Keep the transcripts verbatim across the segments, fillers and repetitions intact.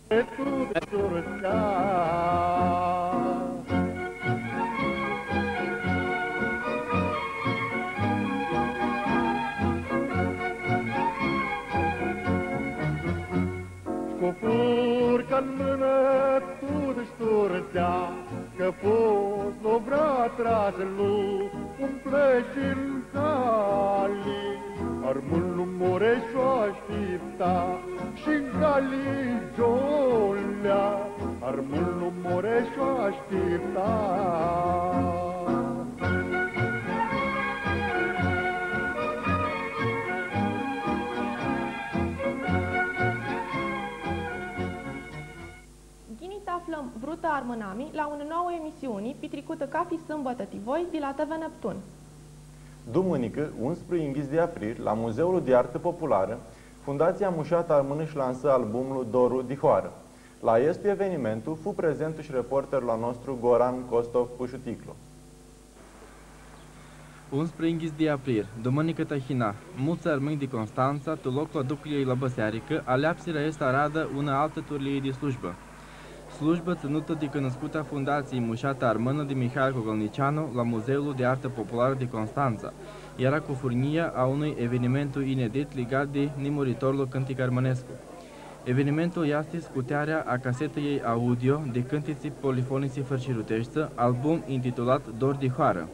Tu de surcea. Cu furca-n mână tu de surcea, că fost o vrea trasă lui, umple și-n cali. Armânul Mureșu aștepta și-n calijolea, armânul Mureșu aștepta. Aflăm Brută Armânami la una nouă emisiune pitricută ca fi sâmbătă tivoi de la T V Neptun. Dumânică, unsprezece de aprilie, la Muzeul de Artă Populară, Fundația Mușat Armână își lansă albumul Doru Dihoară. La este evenimentul fu prezent și reporterul la nostru Goran Costov Pușuticlu. unsprezece de aprilie, dumânică tahina, mulți armâni de Constanța, tu loc la duculiei la Băsearică, aleapsirea este aradă una altă turlie de slujbă. Slujbă ținută de cunoscuta Fundației Mușată Armână de Mihail Cogălnicianu la Muzeul de Artă Populară de Constanța, era cu furnia a unui eveniment inedit legat de nemuritorul cântic armănescu. Evenimentul este scutearea a casetei audio de cântiții polifonici fărcirutești, album intitulat Dor Dihoară.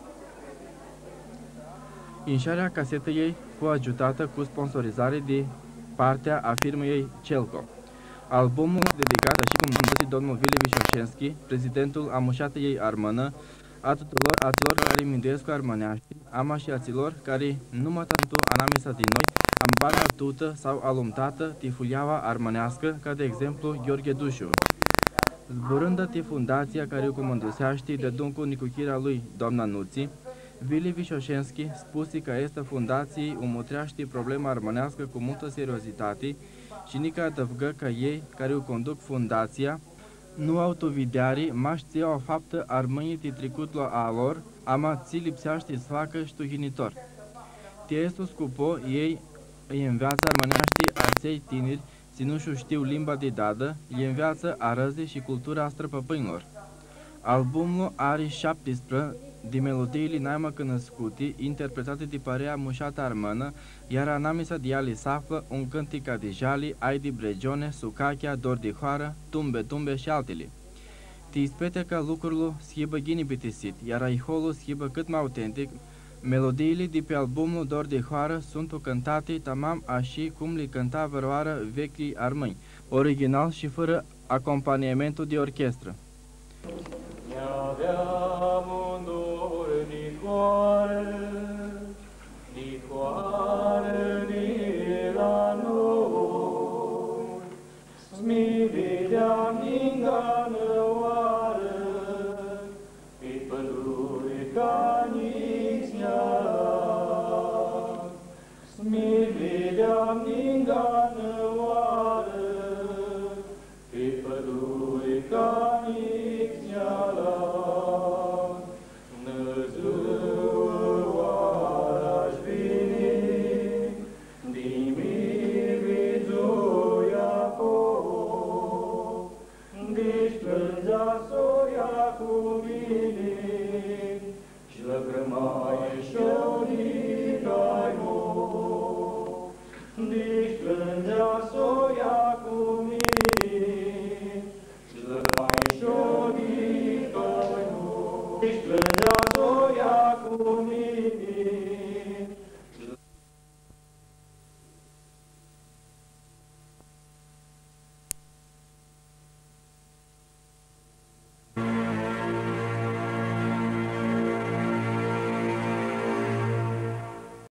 Inșarea casetei fu ajutată cu sponsorizare de partea a firmei Celco. Albumul dedicat și cum am domnul Vili Vișoșenski, prezidentul Amușatei Armână, a tuturor aților care mindesc armânești, ama și aților care numai tanto anamisa din noi, am bana tută sau alumtată tifuliaua armânească, ca de exemplu Gheorghe Dușu. Zburândă-te fundația care o comandăseaște de duncul nicuchirea lui, doamna Nuții, Vili Vișoșenski spuse că este fundației umutreaște problema armânească cu multă seriozitate și nica adăugă că ei, care o conduc fundația, nu autovideari, mași ție o faptă armânii de trecut la a lor, ama ți lipseaște sfacă și tuhinitor. Te este scupo, ei îi înveață armâneaște a ței tineri, ți nu știu limba de dadă, îi înveață a răzi și cultura străpăpânilor. Albumul are șaptesprezece de melodiile naimă cunoscute, interpretate de parea mușată armână, iar anamisa de ale se află un cântica de jali, ai de bregione, sucachea, dor de hoară, tumbe, tumbe și altele. Te spete că lucrurile schimbă ghini bitesit, iar aiholul schimbă cât mai autentic. Melodiile de pe albumul Dor de Hoară sunt cântate tamam așa cum le cânta văroară vechii armâni, original și fără acompaniamentul de orchestră. Aveam un dor dihoară, dihoară de la noi, smivideam inganăoară, pe pădure ca nițneac. Smivideam inganăoară, pe pădure ca nițneac. Plângea